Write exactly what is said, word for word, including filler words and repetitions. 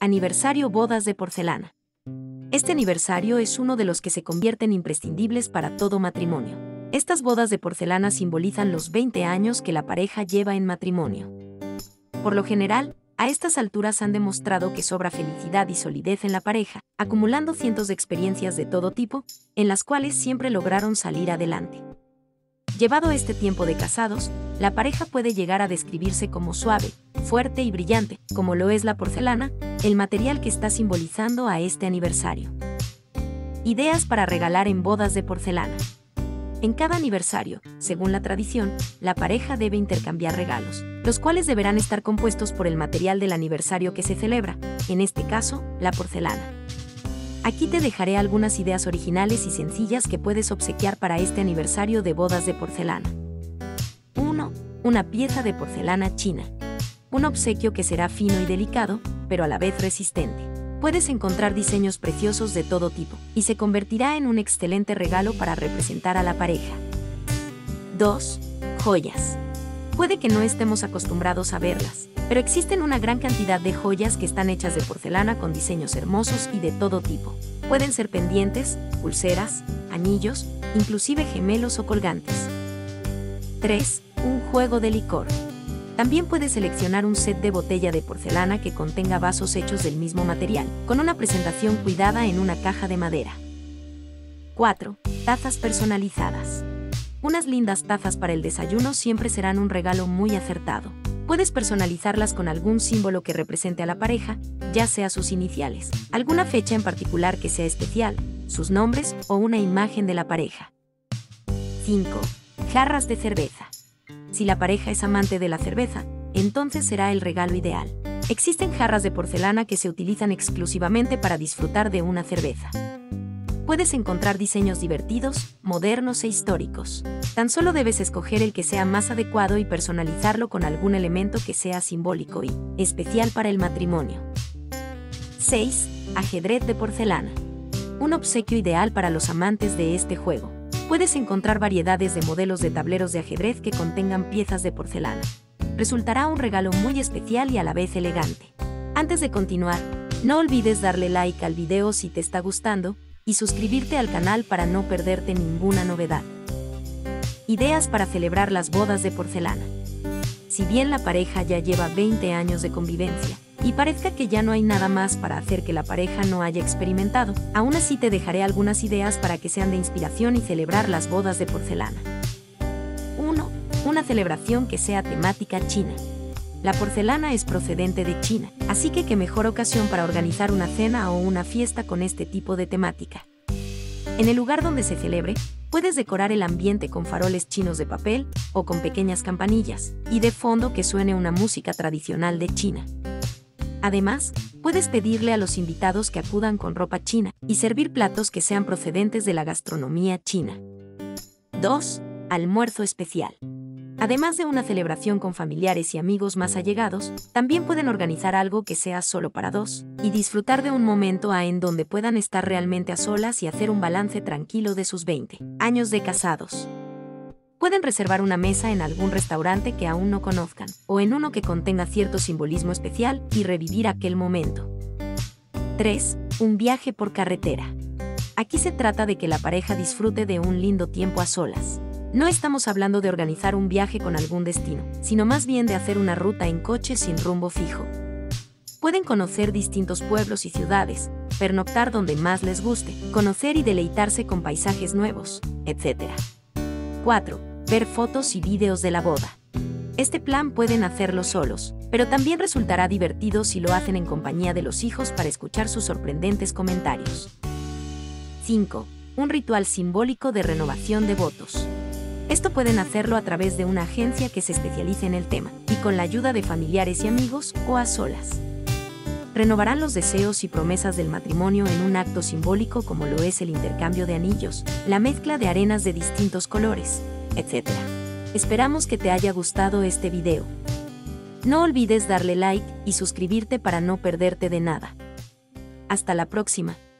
Aniversario Bodas de porcelana. Este aniversario es uno de los que se convierten imprescindibles para todo matrimonio. Estas bodas de porcelana simbolizan los veinte años que la pareja lleva en matrimonio. Por lo general, a estas alturas han demostrado que sobra felicidad y solidez en la pareja, acumulando cientos de experiencias de todo tipo, en las cuales siempre lograron salir adelante. Llevado este tiempo de casados, la pareja puede llegar a describirse como suave, fuerte y brillante, como lo es la porcelana, el material que está simbolizando a este aniversario. Ideas para regalar en bodas de porcelana. En cada aniversario, según la tradición, la pareja debe intercambiar regalos, los cuales deberán estar compuestos por el material del aniversario que se celebra, en este caso, la porcelana. Aquí te dejaré algunas ideas originales y sencillas que puedes obsequiar para este aniversario de bodas de porcelana. uno. Una pieza de porcelana china. Un obsequio que será fino y delicado, pero a la vez resistente. Puedes encontrar diseños preciosos de todo tipo, y se convertirá en un excelente regalo para representar a la pareja. dos. Joyas. Puede que no estemos acostumbrados a verlas, pero existen una gran cantidad de joyas que están hechas de porcelana con diseños hermosos y de todo tipo. Pueden ser pendientes, pulseras, anillos, inclusive gemelos o colgantes. tres. Un juego de licor. También puedes seleccionar un set de botella de porcelana que contenga vasos hechos del mismo material, con una presentación cuidada en una caja de madera. cuatro. Tazas personalizadas. Unas lindas tazas para el desayuno siempre serán un regalo muy acertado. Puedes personalizarlas con algún símbolo que represente a la pareja, ya sea sus iniciales, alguna fecha en particular que sea especial, sus nombres o una imagen de la pareja. cinco. Jarras de cerveza. Si la pareja es amante de la cerveza, entonces será el regalo ideal. Existen jarras de porcelana que se utilizan exclusivamente para disfrutar de una cerveza. Puedes encontrar diseños divertidos, modernos e históricos. Tan solo debes escoger el que sea más adecuado y personalizarlo con algún elemento que sea simbólico y especial para el matrimonio. seis. Ajedrez de porcelana. Un obsequio ideal para los amantes de este juego. Puedes encontrar variedades de modelos de tableros de ajedrez que contengan piezas de porcelana. Resultará un regalo muy especial y a la vez elegante. Antes de continuar, no olvides darle like al video si te está gustando y suscribirte al canal para no perderte ninguna novedad. Ideas para celebrar las bodas de porcelana. Si bien la pareja ya lleva veinte años de convivencia, y parezca que ya no hay nada más para hacer que la pareja no haya experimentado, aún así te dejaré algunas ideas para que sean de inspiración y celebrar las bodas de porcelana. uno. Una celebración que sea temática china. La porcelana es procedente de China, así que qué mejor ocasión para organizar una cena o una fiesta con este tipo de temática. En el lugar donde se celebre, puedes decorar el ambiente con faroles chinos de papel o con pequeñas campanillas, y de fondo que suene una música tradicional de China. Además, puedes pedirle a los invitados que acudan con ropa china y servir platos que sean procedentes de la gastronomía china. dos. Almuerzo especial. Además de una celebración con familiares y amigos más allegados, también pueden organizar algo que sea solo para dos, y disfrutar de un momento a en donde puedan estar realmente a solas y hacer un balance tranquilo de sus veinte años de casados. Pueden reservar una mesa en algún restaurante que aún no conozcan, o en uno que contenga cierto simbolismo especial y revivir aquel momento. tres. Un viaje por carretera. Aquí se trata de que la pareja disfrute de un lindo tiempo a solas. No estamos hablando de organizar un viaje con algún destino, sino más bien de hacer una ruta en coche sin rumbo fijo. Pueden conocer distintos pueblos y ciudades, pernoctar donde más les guste, conocer y deleitarse con paisajes nuevos, etcétera. cuatro. Ver fotos y videos de la boda. Este plan pueden hacerlo solos, pero también resultará divertido si lo hacen en compañía de los hijos para escuchar sus sorprendentes comentarios. cinco. Un ritual simbólico de renovación de votos. Esto pueden hacerlo a través de una agencia que se especialice en el tema, y con la ayuda de familiares y amigos o a solas. Renovarán los deseos y promesas del matrimonio en un acto simbólico como lo es el intercambio de anillos, la mezcla de arenas de distintos colores, etcétera. Esperamos que te haya gustado este video. No olvides darle like y suscribirte para no perderte de nada. Hasta la próxima.